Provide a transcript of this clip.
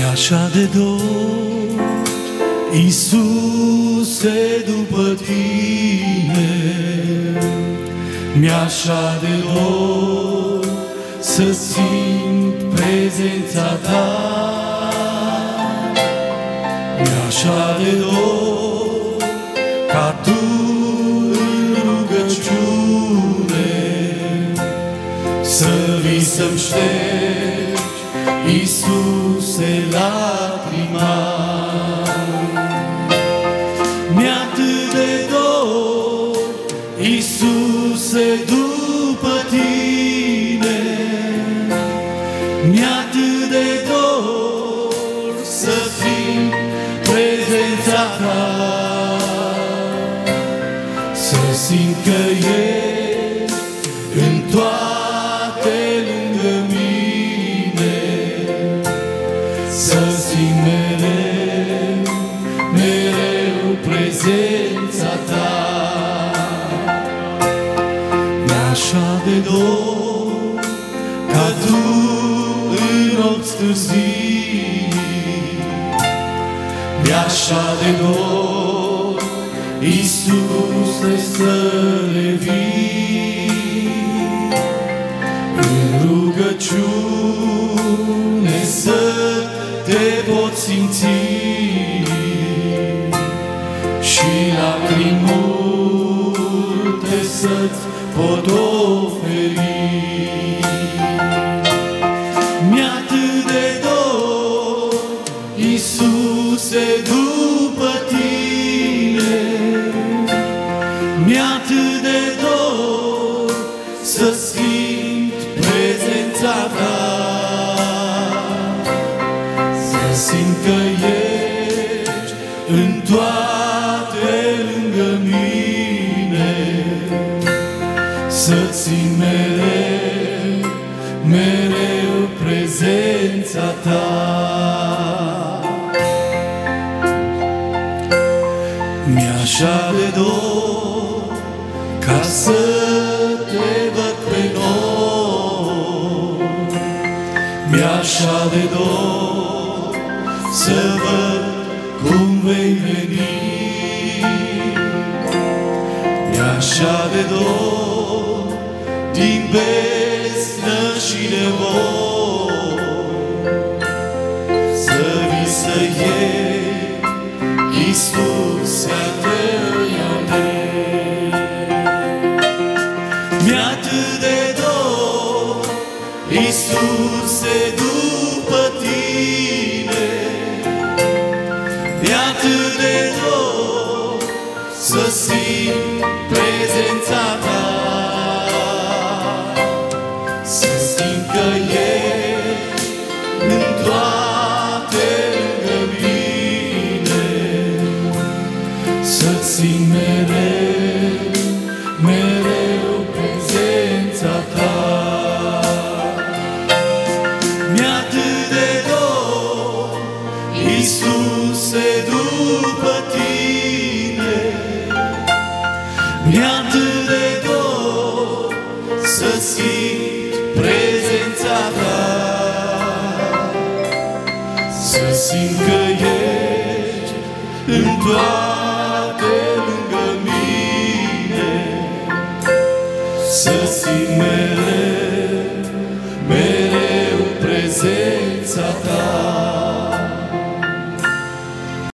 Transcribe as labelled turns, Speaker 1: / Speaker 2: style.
Speaker 1: așa de dor, Iisuse, după Tine. Mi-e așa de dor să simt prezența Ta. Mi-e așa de dor ca Tu în rugăciune să vii să-mi ștergi, Iisuse, lacrima. Mi-e atât de dor, Iisuse, după Tine. Mi-e atât de dor să simt prezența Ta, să simt că ești în toate lângă mine, să simt mereu, mereu prezența Ta. Mi-e așa de dor ca Tu în nopți târzii. Mi-e așa de dor, Iisuse, să revii în rugăciune, să Te pot simți și lacrimi multe să-ți pot oferi. Mi-e atât de dor, Iisuse, după Tine. Mi-e atât de dor să simt prezența Ta, să simt că ești în toate lângă mine, să simt mereu, mereu prezența Ta. Mi-e așa de dor ca să Te văd pe noi. Mi-e așa de dor să văd cum vei veni. Mi-e așa de dor din besnă și nevoi să vii să iei, Iisuse, a Tăi alei. Mi-e atât de dor, Iisuse, după Tine. Mi-e atât de dor să simt prezența Ta, să simt că ești în toate lângă mine, să simt mereu, mereu prezența Ta. Mi-e atât de dor, Iisuse, după Tine. Mi-e atât de dor să simt prezența Ta, să simt că ești în toate lângă mine, să simt mereu, mereu prezența Ta.